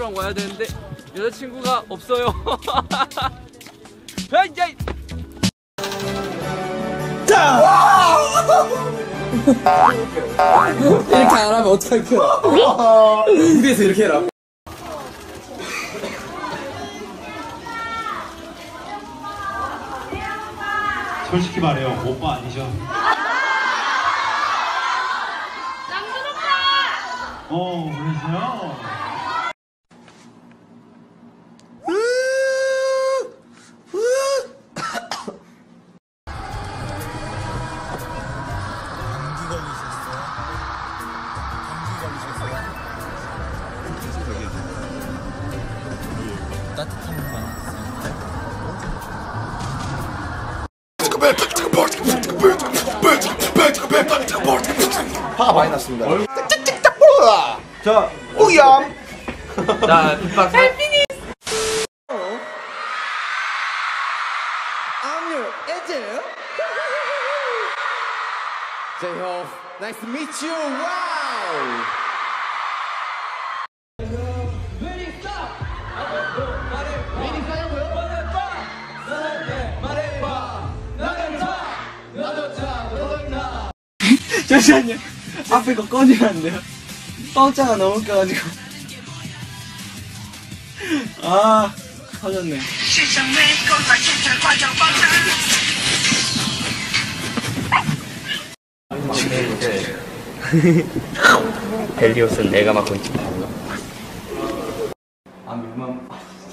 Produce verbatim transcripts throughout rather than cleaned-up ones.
여자친구랑 와야 되는데 여자친구가 없어요. 이렇게 안 하면 어떡할 거야? 무대에서 이렇게 해라. 솔직히 말해요, 오빠 아니죠? 남준 오빠! 어, 그러세요? 화가 많이 났습니다. 자, 오염. 자, 빅박. I'm your agent. J-Hope, nice to meet you. Wow. 잠시만요. 앞에 거 꺼지면 안 돼요? 뻥짜가 너무 웃겨가지고. 아, 터졌네. 벨리오스는 내가 맡고 있지. 아, 민망.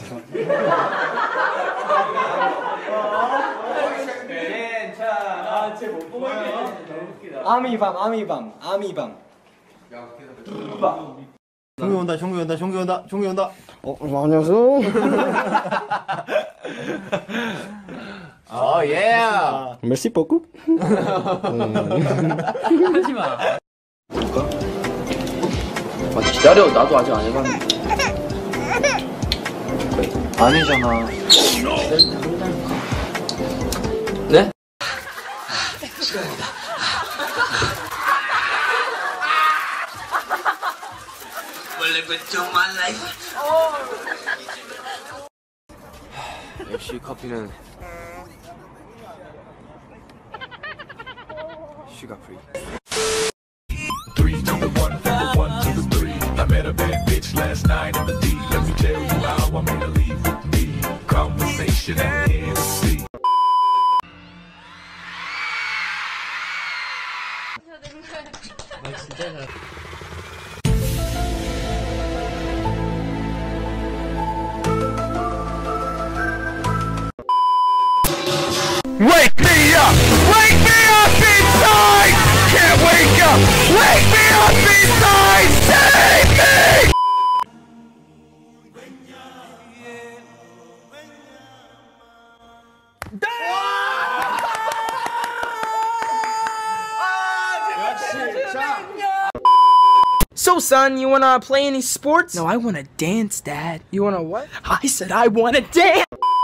괜찮아. 쟤못 뽑아요. 아미밤, 아미밤, 아미밤. 종규 온다, 종규 온다, 종규 온다, 종규 온다. 어, 안녕하세요. 어, 예. merci beaucoup. 하지 마. 아, 기다려. 나도 아직 안 해봤는데. 아니잖아. 네? 역시 커피는 슈가 프리. Three to the one, from the one to the three. I met a bad bitch last night in the D. Let me tell you how I made her leave with me. Conversation and Hennessy. 나 진짜 잘. Wake me up! Wake me up inside! Can't wake up! Wake me up inside! Save me! So, son, you wanna play any sports? No, I wanna dance, Dad. You wanna what? I said I wanna dance!